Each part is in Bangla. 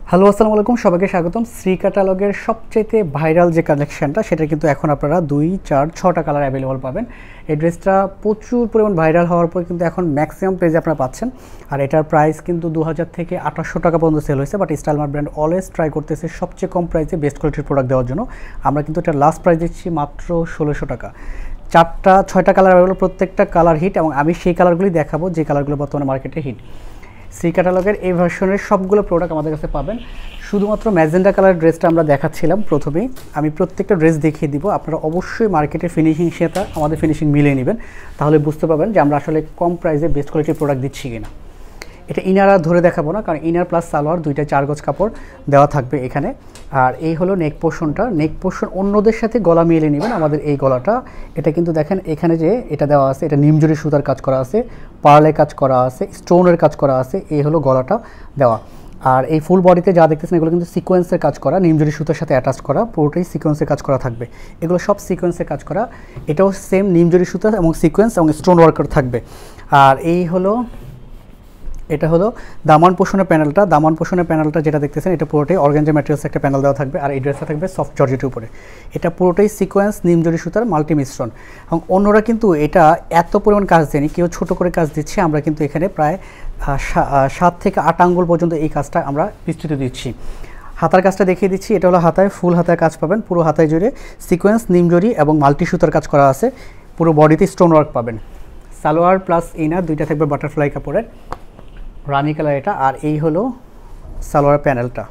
হ্যালো আসসালামু আলাইকুম, সবাইকে স্বাগতম। শ্রী ক্যাটালগের সবচেয়ে ভাইরাল যে কালেকশনটা সেটা কিন্তু এখন আপনারা 2, 4, 6টা কালার অ্যাভেলেবল পাবেন। এই ড্রেসটা প্রচুর পরিমাণ ভাইরাল হওয়ার পর কিন্তু এখন ম্যাক্সিমাম প্রাইসে আপনারা পাচ্ছেন। আর এটার প্রাইস কিন্তু 2000 থেকে 2800 টাকা পর্যন্ত সেল হয়েছে। But Stylemart brand always try করতেছে সবচেয়ে কম প্রাইসে বেস্ট কোয়ালিটির প্রোডাক্ট দেওয়ার জন্য। আমরা কিন্তু এটা লাস্ট প্রাইস দিচ্ছি মাত্র 1600 টাকা। 6টা কালার অ্যাভেলেবল, প্রত্যেকটা কালার হিট, এবং আমি সেই কালারগুলি দেখাবো যে কালারগুলো বর্তমানে মার্কেটে হিট। শ্রী ক্যাটালগের এই ভার্সনের সবগুলো প্রোডাক্ট আমাদের কাছে পাবেন। শুধুমাত্র ম্যাজেন্ডা কালার ড্রেসটা আমরা দেখাচ্ছিলাম প্রথমেই। আমি প্রত্যেকটা ড্রেস দেখিয়ে দিব। আপনারা অবশ্যই মার্কেটের ফিনিশিং সাথে আমাদের ফিনিশিং মিলিয়ে নেবেন, তাহলে বুঝতে পারবেন যে আমরা আসলে কম প্রাইসে বেস্ট কোয়ালিটির প্রোডাক্ট দিচ্ছি কিনা। এটা ইনার আর ধরে দেখাবো না, কারণ ইনার প্লাস সালোয়ার দুইটা 4 গজ কাপড় দেওয়া থাকবে এখানে। আর এই হলো নেক পোর্শনটা। নেক পোর্শন অন্যদের সাথে গলা মিলিয়ে নেবেন। আমাদের এই গলাটা, এটা কিন্তু দেখেন এখানে যে এটা দেওয়া আছে, এটা নিমজুরি সুতার কাজ করা আছে, পার্লের কাজ করা আছে, স্টোনের কাজ করা আছে। এই হলো গলাটা দেওয়া। আর এই ফুল বডিতে যা দেখতেছেন এগুলো কিন্তু সিকোয়েন্সের কাজ করা, নিমজুরি সুতার সাথে অ্যাটাচ করা, পুরোটাই সিকোয়েন্সের কাজ করা থাকবে। এগুলো সব সিকোয়েন্সের কাজ করা। এটাও সেম নিমজুরি সুতা এবং সিকোয়েন্স এবং স্টোন ওয়ার্কার থাকবে। আর এই হলো, এটা হলো দামান পোষণের প্যানেলটা। দামান পোষণের প্যানেলটা যেটা দেখতেছেন এটা পুরোটাই অর্গানজা ম্যাটেরিয়ালস একটা প্যানেল দেওয়া থাকবে। আর এই ড্রেসটা থাকবে সফট জর্জেটের উপরে। এটা পুরোটাই সিকোয়েন্স নিমজরি সুতার মাল্টি মিশ্রণ। এবং অন্যরা কিন্তু এটা এত পরিমাণ কাজ দেয়নি, কেউ ছোট করে কাজ দিচ্ছে। আমরা কিন্তু এখানে প্রায় 7 থেকে 8 আঙ্গুল পর্যন্ত এই কাজটা আমরা বিস্তৃত দিচ্ছি। হাতার কাজটা দেখিয়ে দিচ্ছি। এটা হলো হাতায়, ফুল হাতায় কাজ পাবেন। পুরো হাতায় জুড়ে সিকোয়েন্স নিমজরি এবং মাল্টি সুতার কাজ করা আছে। পুরো বডিতে স্টোন ওয়ার্ক পাবেন। সালোয়ার প্লাস ইনার দুইটা থাকবে বাটারফ্লাই কাপড়ের, রানি কালার এটা। আর এই হলো সালোয়ার প্যানেলটা।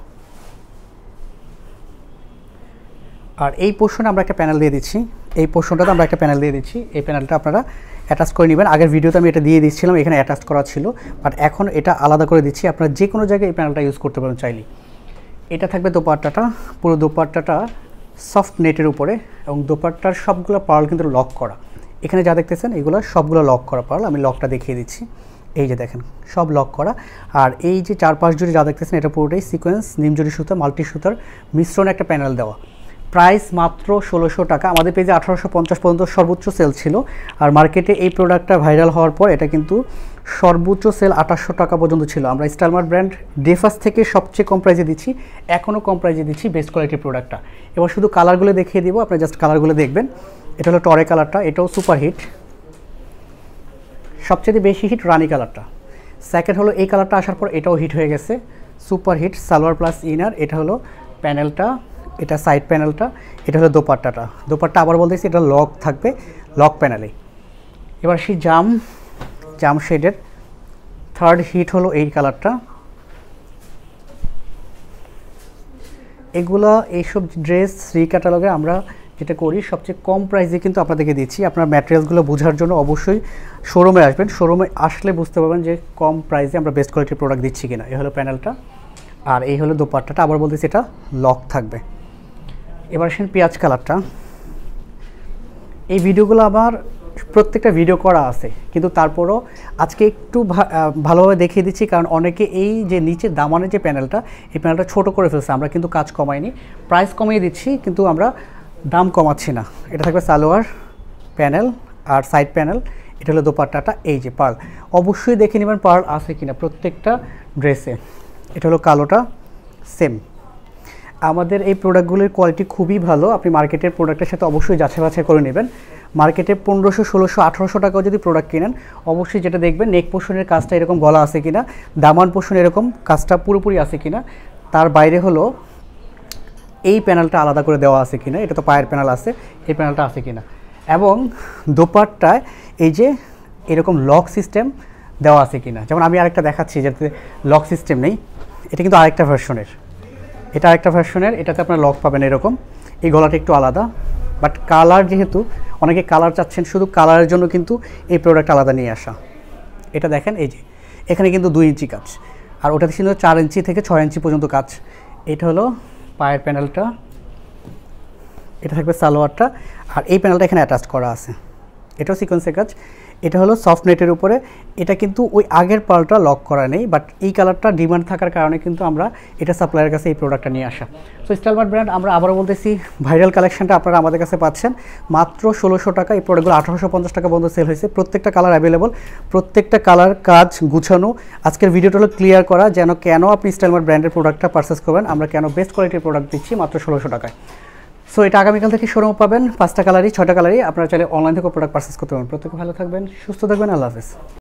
আর এই পোর্শনে আমরা একটা প্যানেল দিয়ে দিচ্ছি। এই পোর্শনটাতে আমরা একটা প্যানেল দিয়ে দিচ্ছি। এই প্যানেলটা আপনারা অ্যাটাচ করে নেবেন। আগের ভিডিওতে আমি এটা দিয়ে দিচ্ছিলাম, এখানে অ্যাটাচ করা ছিল, বাট এখন এটা আলাদা করে দিচ্ছি। আপনারা যে কোনো জায়গায় এই প্যানেলটা ইউজ করতে পারেন চাইলে। এটা থাকবে দোপাট্টাটা। পুরো দোপাট্টাটা সফট নেটের উপরে, এবং দোপাট্টার সবগুলো পার্ল কিন্তু লক করা। এখানে যা দেখতেছেন এগুলো সবগুলো লক করা পার্ল। আমি লকটা দেখিয়ে দিচ্ছি। এই যে দেখেন সব লক করা। আর এই যে 4-5 জুড়ি যা দেখতেছেন এটা পুরোটাই সিকোয়েন্স নিমজুরি সুতা মাল্টি সুতার মিশ্রণে একটা প্যানেল দেওয়া। প্রাইস মাত্র 1600 টাকা। আমাদের পেজে 1850 পর্যন্ত সর্বোচ্চ সেল ছিল। আর মার্কেটে এই প্রোডাক্টটা ভাইরাল হওয়ার পর এটা কিন্তু সর্বোচ্চ সেল 2800 টাকা পর্যন্ত ছিল। আমরা স্টাইলমার্ট ব্র্যান্ড ডেফাস থেকে সবচেয়ে কম প্রাইসে দিচ্ছি, এখনও কম প্রাইসে দিচ্ছি বেস্ট কোয়ালিটির প্রোডাক্টটা। এবার শুধু কালারগুলো দেখিয়ে দিব, আপনারা জাস্ট কালারগুলো দেখবেন। এটা হলো টরে কালারটা, এটাও সুপার হিট। সবচেয়ে বেশি হিট রানি কালারটা। সেকেন্ড হলো এই কালারটা আসার পর এটাও হিট হয়ে গেছে, super hit. Salwar plus inner. এটা হলো প্যানেলটা, এটা সাইড প্যানেলটা। এটা হলো দোপাট্টাটা। দোপাট্টা আবার বলতেছি এটা লক থাকবে, লক প্যানেলে। এবার সেই জাম শেডের থার্ড হিট হলো এই কালারটা। এগুলা এইসব ড্রেস শ্রী ক্যাটালগে আমরা যেটা করি সবচেয়ে কম প্রাইসে কিন্তু আপনাদেরকে দিচ্ছি। আপনার ম্যাটেরিয়ালসগুলো বোঝার জন্য অবশ্যই শোরুমে আসবেন। শোরুমে আসলে বুঝতে পারবেন যে কম প্রাইসে আমরা বেস্ট কোয়ালিটির প্রোডাক্ট দিচ্ছি কিনা। এই হলো প্যানেলটা। আর এই হলো দোপাট্টাটা, আবার বলতেছি এটা লক থাকবে। এবার আসেন পেঁয়াজ কালারটা। এই ভিডিওগুলো আমার প্রত্যেকটা ভিডিও করা আছে, কিন্তু তারপরও আজকে একটু ভালোভাবে দেখিয়ে দিচ্ছি, কারণ অনেকে এই যে নিচে দামানের যে প্যানেলটা, এই প্যানেলটা ছোটো করে ফেলছে। আমরা কিন্তু কাজ কমাইনি, প্রাইস কমিয়ে দিচ্ছি, কিন্তু আমরা দাম কমাচ্ছি না। এটা থাকবে সালোয়ার প্যানেল আর সাইড প্যানেল। এটা হলো দোপাট্টাটা। এই যে পার্ল, অবশ্যই দেখে নেবেন পার্ল আছে কিনা প্রত্যেকটা ড্রেসে। এটা হলো কালোটা, সেম। আমাদের এই প্রোডাক্টগুলির কোয়ালিটি খুবই ভালো। আপনি মার্কেটের প্রোডাক্টের সাথে অবশ্যই যাচাই বাছাই করে নেবেন। মার্কেটে 1500, 1600, 1800 টাকাও যদি প্রোডাক্ট কেনেন, অবশ্যই যেটা দেখবেন নেক পোর্শনের কাজটা এরকম গলা আছে কিনা, দামান পোর্শন এরকম কাজটা পুরোপুরি আছে কিনা, তার বাইরে হলো এই প্যানেলটা আলাদা করে দেওয়া আছে কিনা। এটা তো পায়ের প্যানেল আছে, এই প্যানেলটা আছে কিনা। এবং দোপাট্টায় এই যে এরকম লক সিস্টেম দেওয়া আছে কিনা। যেমন আমি আরেকটা দেখাচ্ছি যাতে লক সিস্টেম নেই। এটা কিন্তু আরেকটা ভার্সনের, এটা আরেকটা ভার্সনের। এটাতে আপনার লক পাবেন এরকম। এই গলাটা একটু আলাদা, বাট কালার যেহেতু অনেকে কালার চাচ্ছেন, শুধু কালারের জন্য কিন্তু এই প্রোডাক্ট আলাদা নিয়ে আসা। এটা দেখেন এই যে এখানে কিন্তু 2 ইঞ্চি কাজ, আর ওটাতে ছিল 4 ইঞ্চি থেকে 6 ইঞ্চি পর্যন্ত কাজ। এটা হলো পায়ের প্যানেলটা। এটা থাকবে সালোয়ারটা। আর এই প্যানেলটা এখানে অ্যাটাচ করা আছে, এটাও সিকোয়েন্সের কাজ। এটা হলো সফট নেটের উপরে। এটা কিন্তু ওই আগের পার্লটা লক করা নেই, বাট এই কালারটা ডিমান্ড থাকার কারণে কিন্তু আমরা এটা সাপ্লায়ারের কাছে এই প্রোডাক্টটা নিয়ে আসা। সো স্টাইলমার্ট ব্র্যান্ড, আমরা আবারও বলতেছি, ভাইরাল কালেকশনটা আপনারা আমাদের কাছে পাচ্ছেন মাত্র 1600 টাকা। এই প্রোডাক্টগুলো 1850 টাকা পর্যন্ত সেল হয়েছে। প্রত্যেকটা কালার অ্যাভেলেবল, প্রত্যেকটা কালার কাজ গুছানো। আজকের ভিডিওটা হলো ক্লিয়ার করা যেন কেন আপনি স্টাইলমার্ট ব্র্যান্ডের প্রোডাক্টটা পারচেস করবেন, আমরা কেন বেস্ট কোয়ালিটির প্রোডাক্ট দিচ্ছি মাত্র 1600 টাকায়। সো এটা আগামীকাল থেকে শোরুম পাবেন, 5টা কালারই 6টা কালারই। আপনারা চাইলে অনলাইন থেকে প্রোডাক্ট পারচেস করতে পারবেন। প্রত্যেকে ভালো থাকবেন, সুস্থ থাকবেন, আল্লাহ হাফেজ।